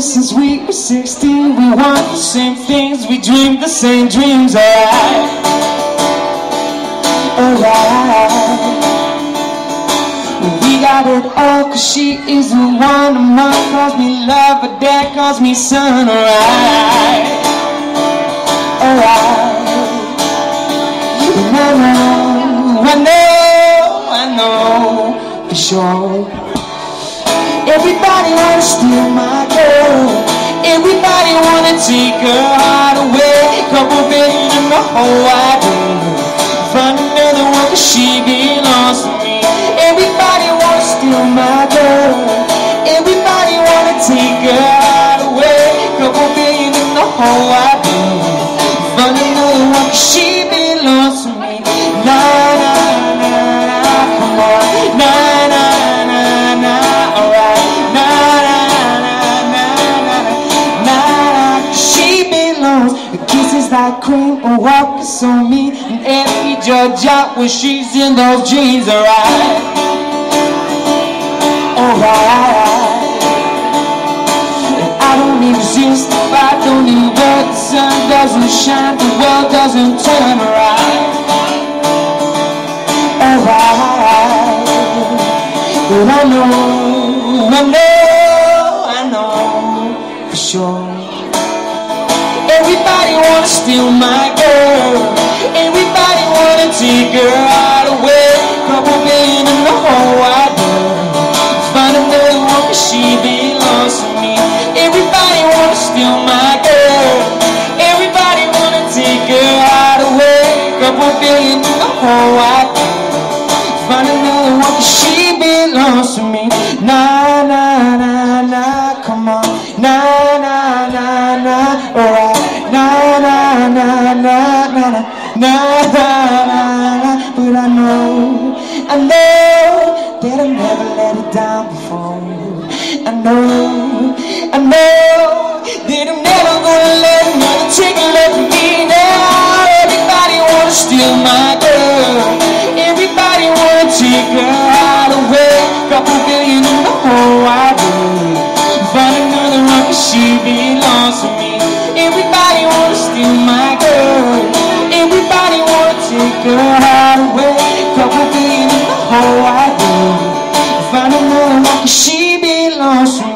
since we were 16. We want the same things, we dreamed the same dreams. Alright, alright. We got it all, cause she is the one. Her mom calls me love, her dad calls me son. Alright, alright. And I know for sure. Everybody wanna steal my girl. Everybody wanna take her heart away. Couple billion in the whole wide world. Find another one, cause she belongs to me. Everybody wanna steal my girl. Everybody wanna take her heart away. Couple billion in the whole wide world. Find another one, cause she belongs to me. Na na na na, come on. Na na na na, alright. Na na na na na na na, cause she belongs. Her kisses like cream and walkers on me, and every judge out when she's in those jeans. Alright, alright. I don't exist if I don't need her. The sun doesn't shine, the world doesn't turn. Alright, alright. But I know for sure. Everybody wanna steal my girl. Everybody wanna take her heart away. Couple billion in the whole wide world. Find another one, cause she belongs to me. Everybody wanna steal my girl. Everybody wanna take her heart away. Couple billion in the whole wide world. Find another one, cause she belongs to me. Na na na na, come on. Na na na na, alright. Na na na na na na na na na. But I know that I never let it down before. I know that I'm never gonna let another chick love me now. Everybody wanna steal my girl. Everybody wanna take her heart away. Couple billion in the whole wide world. Find another one, cause she belongs to me. Everybody wanna steal my girl. Everybody wanna take her heart away. Couple billion in the whole wide world. Find another one, cause she belongs to me.